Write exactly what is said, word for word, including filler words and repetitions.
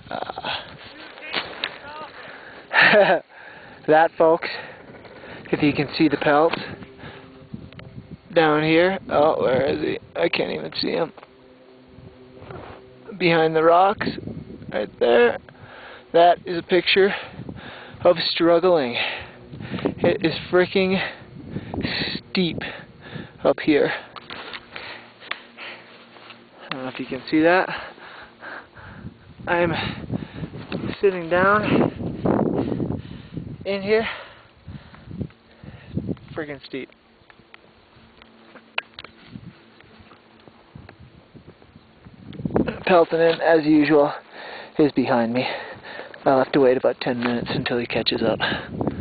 Uh, that, folks, if you can see the pelts down here. Oh, where is he? I can't even see him. Behind the rocks, right there. That is a picture of struggling. It is freaking steep up here. I don't know if you can see that. I'm sitting down in here. Freaking steep. Peltonen, as usual, is behind me. I'll have to wait about ten minutes until he catches up.